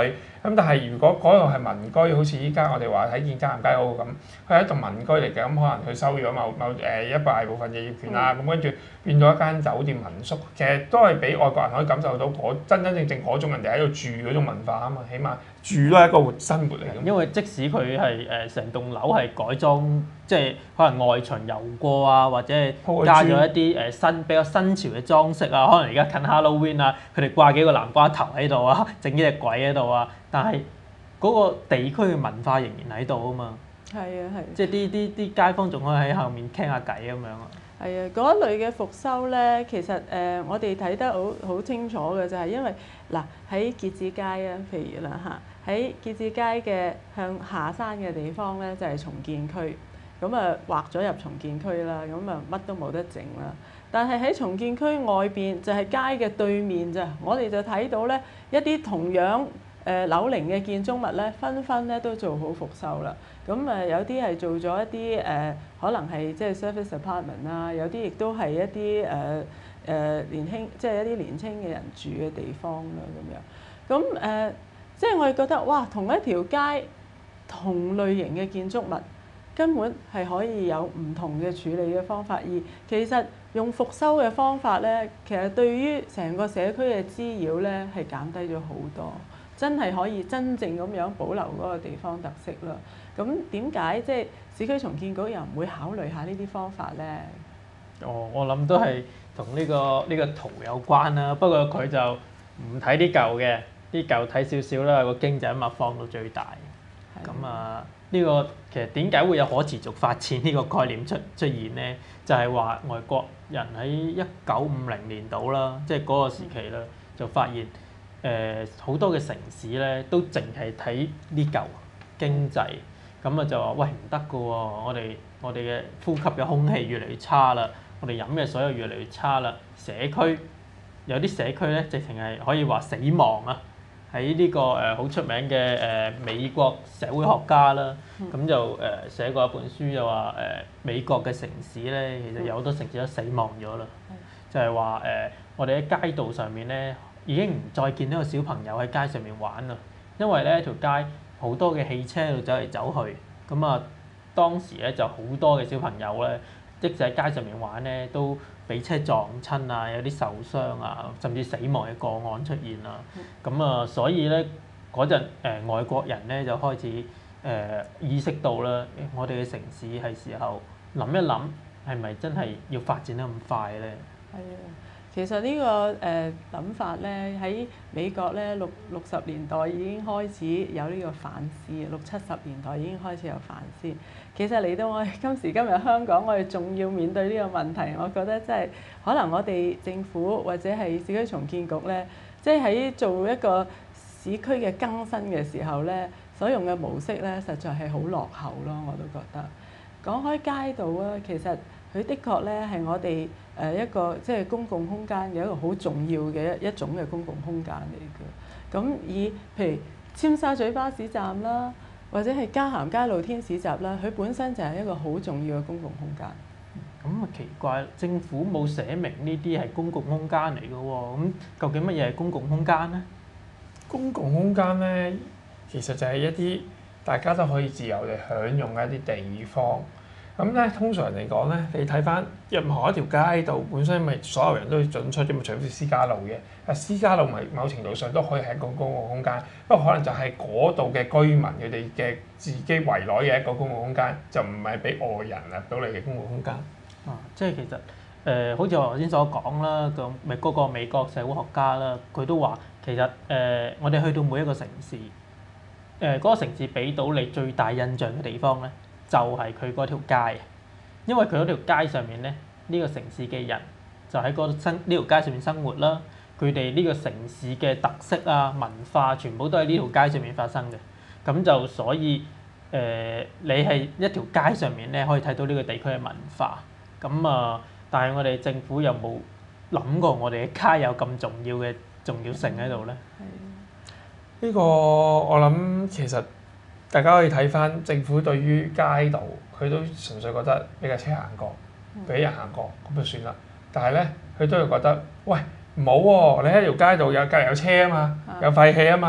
咁但係如果嗰度係民居，好似依家我哋話睇見嘉咸街嗰個咁，佢係一棟民居嚟嘅，咁可能佢收咗某一大部分嘅業權啦，咁跟住變咗一間酒店民宿，其實都係俾外國人可以感受到真正嗰種人哋喺度住嗰種文化啊嘛，起碼住都係一個生活嚟嘅。 因為即使佢係成棟樓係改裝，即係可能外牆油過啊，或者係加咗一啲比較新潮嘅裝飾啊，可能而家近 Halloween 啊，佢哋掛幾個南瓜頭喺度啊，整幾隻鬼喺度啊，但係嗰個地區嘅文化仍然喺度啊嘛。 係啊係。 即係啲街坊仲可以喺後面傾下偈咁樣啊。 係啊，嗰一類嘅復修咧，其實我哋睇得好清楚嘅就係因為嗱喺結志街啊，譬如啦嚇，喺結志街嘅向下山嘅地方咧就係重建區，咁啊劃咗入重建區啦，咁啊乜都冇得整啦。但係喺重建區外邊就係街嘅對面咋，我哋就睇到咧一啲同樣樓齡嘅建築物咧，紛紛咧都做好復修啦。咁有啲係做咗一啲可能係即係 service apartment 啦，有啲亦都係一啲年輕，即係一啲年輕嘅人住嘅地方啦咁樣。咁即係我哋覺得哇，同一條街同類型嘅建築物，根本係可以有唔同嘅處理嘅方法。而其實用復修嘅方法咧，其實對於成個社區嘅滋擾咧係減低咗好多。真係可以真正咁樣保留嗰個地方特色啦。咁點解即係市區重建局又唔會考慮下呢啲方法咧？ 我諗都係同呢個圖有關啦。不過佢就唔睇啲舊嘅，啲舊睇少少啦。個經濟啊嘛放到最大。咁啊，呢個其實點解會有可持續發展呢個概念出現咧？就係話外國人喺1950年度啦，即係嗰個時期啦，就發現好多嘅城市咧都淨係睇呢嚿經濟，咁啊就話喂，唔得㗎喎，我哋嘅呼吸嘅空氣越嚟越差啦，我哋飲嘅水又越嚟越差啦，社區有啲社區咧直情係可以話死亡啊！喺呢個好出名嘅美國社會學家啦，咁就寫過一本書就話美國嘅城市咧，其實有好多城市都死亡咗啦，就係話我哋喺街道上面咧，已經唔再見到個小朋友喺街上面玩啦，因為咧條街好多嘅汽車喺度走嚟走去，咁啊當時咧就好多嘅小朋友咧，即使喺街上面玩咧，都俾車撞親啊，有啲受傷啊，甚至死亡嘅個案出現啦。咁啊，所以咧嗰陣外國人咧就開始意識到啦，我哋嘅城市係時候諗一諗，係咪真係要發展得咁快咧？ 係啊。其實呢個諗法咧，喺美國咧60年代已經開始有呢個反思，60、70年代已經開始有反思。其實嚟到我哋今時今日香港，我哋仲要面對呢個問題，我覺得真係可能我哋政府或者係市區重建局咧，即係喺做一個市區嘅更新嘅時候咧，所用嘅模式咧，實在係好落後咯，我都覺得。講開街道啊，其實佢的確咧係我哋一個即係公共空間嘅一個好重要嘅一種嘅公共空間嚟嘅。咁譬如尖沙咀巴士站啦，或者係嘉咸街露天市集啦，佢本身就係一個好重要嘅公共空間。 咁啊奇怪，政府冇寫明呢啲係公共空間嚟嘅喎，咁究竟乜嘢係公共空間咧？ 公共空間咧，其實就係一啲大家都可以自由地享用嘅一啲地方。咁咧，通常嚟講咧，你睇翻任何一條街道本身咪所有人都要進出嘅嘛，除非私家路嘅。但私家路咪某程度上都可以係一個公共空間，不過可能就係嗰度嘅居民佢哋嘅自己圍內嘅一個公共空間，就唔係俾外人入到嚟嘅公共空間。 即係其實好似我頭先所講啦，嗰個美國社會學家啦，佢都話其實我哋去到每一個城市，嗰個城市俾到你最大印象嘅地方咧，就係佢嗰條街，因為佢嗰條街上面咧，呢個城市嘅人就喺嗰呢條街上面生活啦，佢哋呢個城市嘅特色啊、文化全部都喺呢條街上面發生嘅，咁就所以你係一條街上面咧可以睇到呢個地區嘅文化，咁啊，但係我哋政府有冇諗過我哋嘅街有咁重要性喺度咧？ 呢個我諗其實大家可以睇翻政府對於街道，佢都純粹覺得俾架車行過，俾人行過咁就算啦。但係咧，佢都會覺得，喂唔好喎，你喺條街道隔離有車啊嘛，有廢氣啊嘛，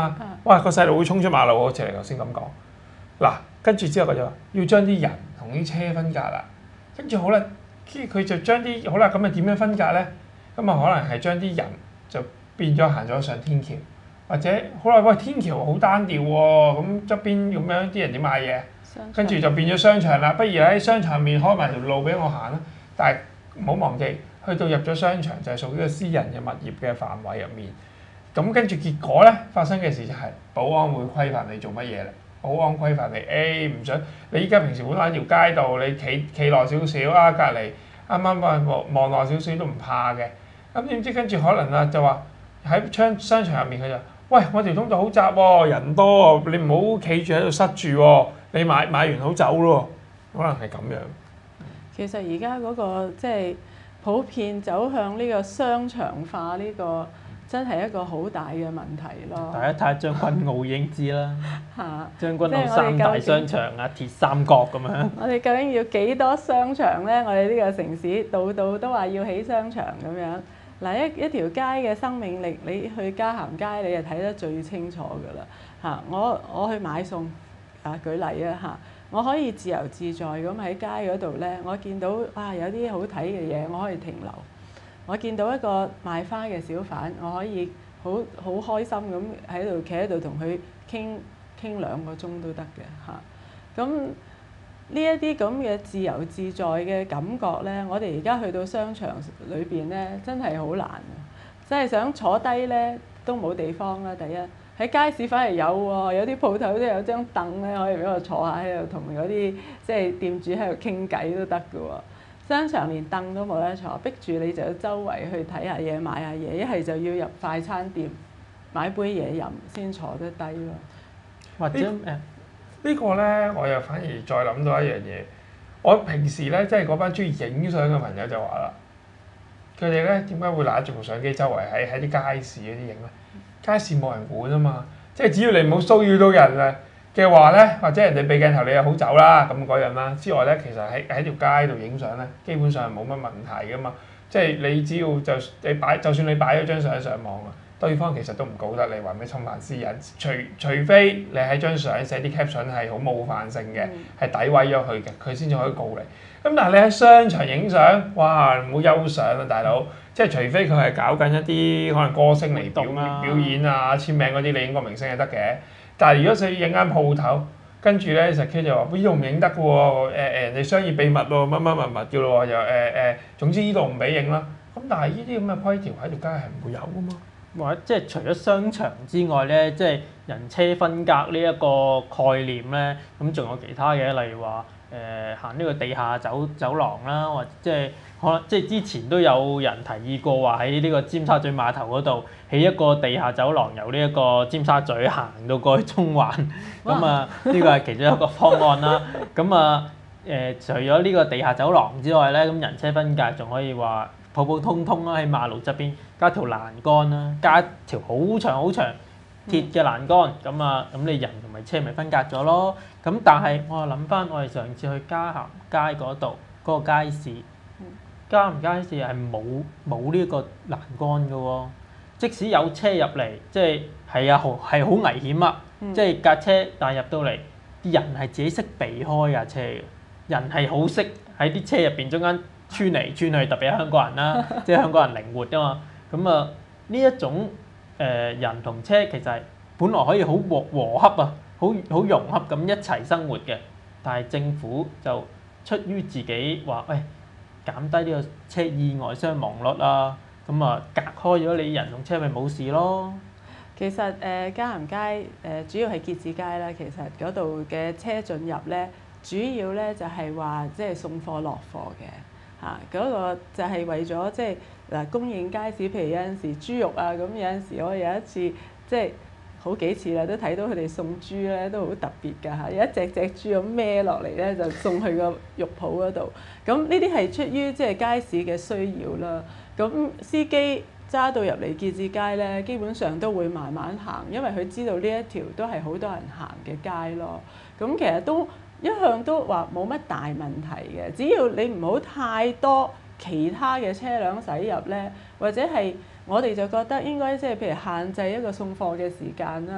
哇個細路會衝出馬路，好似你頭先咁講。嗱，跟住之後佢就話要將啲人同啲車分隔啦。跟住好啦，跟住佢就將啲好啦，咁啊點樣分隔咧？咁啊可能係將啲人就變咗行咗上天橋，或者好啦，喂天橋好單調喎，咁側邊咁樣啲人點買嘢？跟住就變咗商場啦，不如喺商場面開埋條路俾我行啦。但係唔好忘記，去到入咗商場就係屬於個私人嘅物業嘅範圍入面。咁跟住結果咧發生嘅事就係保安會規範你做乜嘢啦。保安規範你，唔想你依家平時本來喺條街度，你企耐少少啊，隔離啱啱望耐少少都唔怕嘅。咁點知跟住可能啊就話喺商場入面佢就，喂我條通道好窄喎，人多，你唔好企住喺度塞住喎，你買完好走咯，可能係咁樣。 其實而家嗰個即係普遍走向呢個商場化呢個，真係一個好大嘅問題咯。 大家睇下將軍澳已經知啦， 嚇！ 將軍澳三大商場啊，鐵三角咁樣。 我哋究竟要幾多商場咧？我哋呢個城市度度都話要起商場咁樣。嗱，一條街嘅生命力，你去嘉咸街你就睇得最清楚㗎啦。嚇！我去買餸啊，舉例啊嚇，我可以自由自在咁喺街嗰度咧，我見到啊有啲好睇嘅嘢，我可以停留。我見到一個賣花嘅小販，我可以好開心咁喺度企喺度同佢傾2個鐘都得嘅嚇。咁呢一啲咁嘅自由自在嘅感覺咧，我哋而家去到商場裏邊咧，真係好難啊！真係想坐低咧都冇地方啦。第一喺街市反而有喎，有啲鋪頭都有張凳咧，可以俾我坐下喺度同嗰啲即係店主喺度傾偈都得嘅喎。商場連凳都冇得坐，逼住你就要周圍去睇下嘢、買下嘢，一係就要入快餐店買杯嘢飲先坐得低咯。 或者呢個咧，我又反而再諗到一樣嘢。我平時咧，即係嗰班中意影相嘅朋友就話啦，佢哋咧點解會拿住部相機周圍喺啲街市嗰啲影咧？街市冇人管啊嘛，即係只要你唔好騷擾到人啊嘅話咧，或者人哋俾鏡頭你又好走啦咁嗰樣啦。之外咧，其實喺條街度影相咧，基本上係冇乜問題噶嘛。即係你只要就算你擺咗張相上網啊，對方其實都唔告得你話咩侵犯私隱，除非你喺張相寫啲 caption 係好冒犯性嘅，係詆毀咗佢嘅，佢先至可以告你。咁但係你喺商場影相，哇唔好休相啊大佬！即係除非佢係搞緊一啲可能歌星嚟表演啊、簽名嗰啲，你影個明星係得嘅。但係如果想影間鋪頭，跟住咧實 K 就話：呢度唔影得嘅喎，人哋商業秘密喎，乜嘅咯喎，又總之呢度唔俾影啦。咁但係呢啲咁嘅規條喺條街係唔會有噶嘛。 或者即係除咗商場之外咧，即係人車分隔呢一個概念咧，咁仲有其他嘅，例如話行呢個地下走廊啦，或者即係可能即係之前都有人提議過話喺呢個尖沙咀碼頭嗰度起一個地下走廊，由呢一個尖沙咀行到過去中環，咁啊呢個係其中一個方案啦。咁啊除咗呢個地下走廊之外咧，咁人車分隔仲可以話普通啦，喺馬路側邊加條欄杆啦，加條好長鐵嘅欄杆，咁啊咁你人同埋車咪分隔咗咯。咁但係我又諗翻，我哋上次去嘉咸街嗰度嗰個街市，嘉咸街市係冇呢個欄杆嘅喎。即使有車入嚟，即係係好危險啊！即係架車，但係入到嚟啲人係自己識避開架車嘅，人係好識喺啲車入邊中間穿嚟穿去，特別係香港人啦，即係香港人靈活啊嘛。咁啊呢一種人同車其實係本來可以好和洽啊，好融洽咁一齊生活嘅，但係政府就出於自己話，喂減低呢個車意外傷亡率啊，咁啊隔開咗你人同車咪冇事咯。 其實嘉咸街主要係結志街啦，其實嗰度嘅車進入咧，主要咧就係話即係送貨落貨嘅嚇，嗰個就係為咗即係嗱供應街市，譬如有陣時豬肉啊，咁有陣時我有一次即係好幾次啦，都睇到佢哋送豬咧都好特別㗎嚇，有一隻豬咁孭落嚟咧就送去個肉鋪嗰度，咁呢啲係出於即係街市嘅需要啦。咁司機揸到入嚟結志街咧，基本上都會慢慢行，因為佢知道呢一條都係好多人行嘅街咯。咁其實都一向都話冇乜大問題嘅，只要你唔好太多其他嘅車輛駛入咧，或者係我哋就覺得應該即係譬如限制一個送貨嘅時間啦，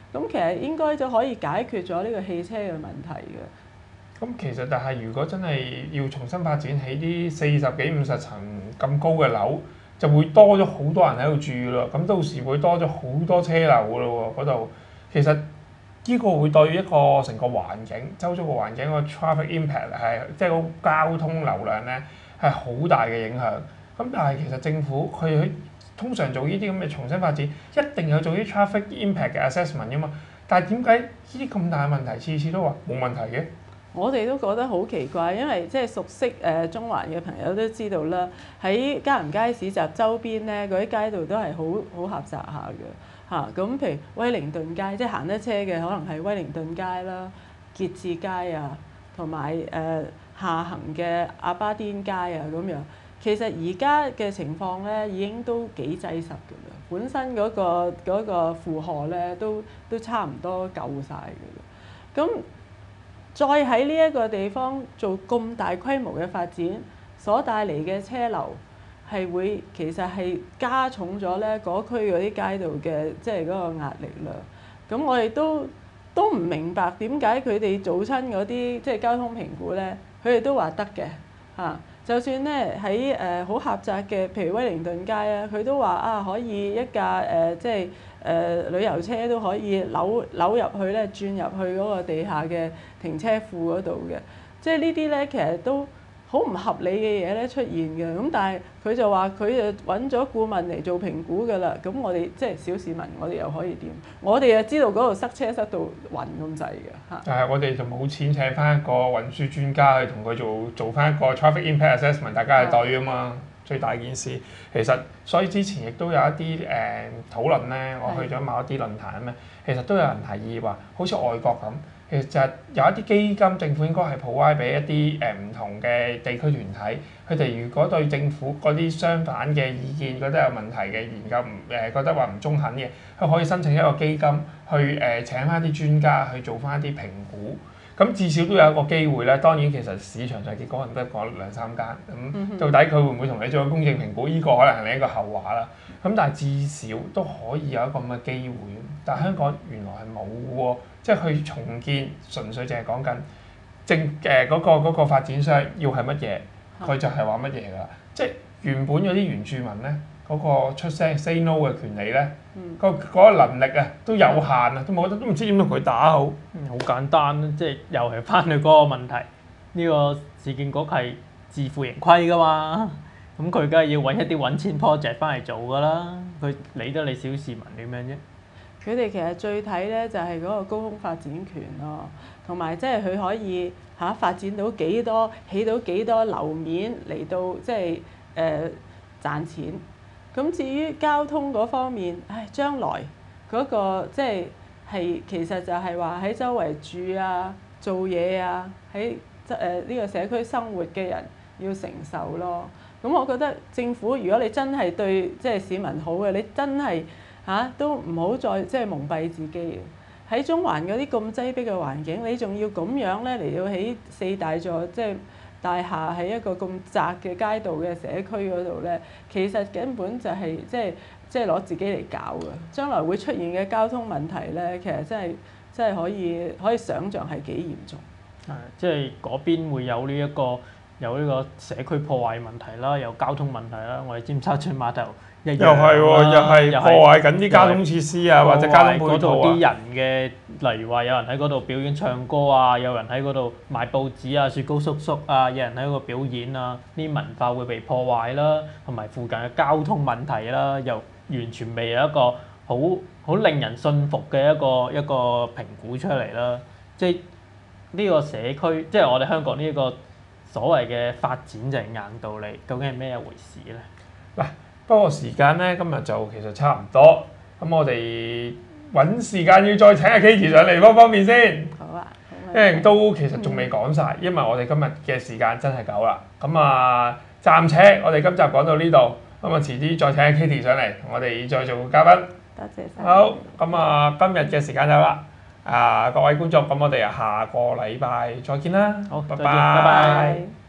咁其實應該就可以解決咗呢個汽車嘅問題嘅。 咁其實但係如果真係要重新發展起啲40幾50層咁高嘅樓，就會多咗好多人喺度住咯。咁到時會多咗好多車流噶咯喎，嗰度其實呢個會對一個成個環境、周遭個環境個 traffic impact 係即係個交通流量咧係好大嘅影響。咁但係其實政府佢通常做呢啲咁嘅重新發展，一定有做啲 traffic impact 嘅 assessment 噶嘛。但係點解呢啲咁大嘅問題，次次都話冇問題嘅？ 我哋都覺得好奇怪，因為即係熟悉中環嘅朋友都知道啦，喺嘉咸街市集周邊咧，嗰啲街道都係好狹窄下嘅嚇。咁譬如威靈頓街，即係行得車嘅，可能係威靈頓街啦、結志街啊，同埋下行嘅阿巴甸街啊咁樣。其實而家嘅情況咧，已經都幾擠塞㗎啦。本身嗰個負荷咧，都差唔多夠晒㗎啦。咁再喺呢一個地方做咁大規模嘅發展，所帶嚟嘅車流係會其實係加重咗咧嗰區嗰啲街道嘅即係嗰個壓力量。咁我哋都唔明白點解佢哋做親嗰啲即係交通評估咧，佢哋都話得嘅嚇。就算咧喺好狹窄嘅，譬如威靈頓街啊，佢都話啊可以一架即係旅遊車都可以扭入去咧，轉入去嗰個地下嘅停車庫嗰度嘅。即係呢啲咧，其實都好唔合理嘅嘢咧出現嘅。咁但係佢就話佢就揾咗顧問嚟做評估㗎啦。咁我哋即係小市民，我哋又可以點？我哋又知道嗰度塞車塞到暈咁滯嘅嚇。 但係我哋就冇錢請翻一個運輸專家去同佢做翻一個 traffic impact assessment， 大家係對啊嘛。最大件事其實，所以之前亦都有一啲討論咧，我去咗某一啲論壇咩，其實都有人提議話，好似外國咁，其實就係有一啲基金，政府應該係 provide 俾一啲唔同嘅地區團體，佢哋如果對政府嗰啲相反嘅意見覺得有問題嘅研究覺得話唔中肯嘅，佢可以申請一個基金去請翻啲專家去做翻一啲評估。咁至少都有一個機會咧。當然其實市場上結果可能得講2、3間，咁到底佢會唔會同你做個公正評估？呢個可能係另一個後話啦。咁但係至少都可以有一個咁嘅機會。但係香港原來係冇喎，即係佢重建純粹淨係講緊嗰個發展商要係乜嘢，佢就係話乜嘢㗎啦。即係原本嗰啲原住民咧，嗰個出聲 say no 嘅權利咧，嗰個能力啊都有限啊，都唔知點同佢打好。 好簡單啦，即係又係翻去嗰個問題。呢個市建局係自負盈虧噶嘛，咁佢梗係要揾一啲揾錢 project 翻嚟做噶啦。佢理得你小市民點樣啫？ 佢哋其實最睇咧就係嗰個高空發展權咯，同埋即係佢可以發展到幾多，起到幾多樓面嚟到即係賺錢。咁至於交通嗰方面，將來嗰個即係其實就係話喺周圍住啊、做嘢啊，喺呢個社區生活嘅人要承受咯。咁我覺得政府如果你真係對即係市民好嘅，你真係都唔好再即係蒙蔽自己。喺中環嗰啲咁擠迫嘅環境，你仲要咁樣咧嚟到起4大座即係大廈喺一個咁窄嘅街道嘅社區嗰度咧，其實根本就係即係攞自己嚟搞嘅。將來會出現嘅交通問題咧，其實真係可以想像係幾嚴重。 即係嗰邊會有呢個社區破壞問題啦，有交通問題啦。我哋尖沙咀碼頭一樣又係喎，又係破壞緊啲交通設施啊，或者交通配套啊。嗰度啲人嘅，例如話有人喺嗰度表演唱歌啊，有人喺嗰度賣報紙啊、雪糕叔叔啊，有人喺嗰度表演啊，啲文化會被破壞啦，同埋附近嘅交通問題啦，又完全未有一個好令人信服嘅一個評估出嚟啦。即係呢個社區，即係我哋香港呢一個所謂嘅發展就係硬道理，究竟係咩一回事咧？ 嗱，不過時間咧今日就其實差唔多，咁我哋揾時間要再請阿 Katie 上嚟方便先。 好啊， 因為都其實仲未講晒，因為我哋今日嘅時間真係夠啦。咁啊，暫且我哋今集講到呢度，咁啊遲啲再請阿 Katie 上嚟，我哋再做嘉賓。 多謝晒。 好，咁啊今日嘅時間就啦。各位觀眾，咁我哋下個禮拜再見啦。 好， 拜再見，拜拜。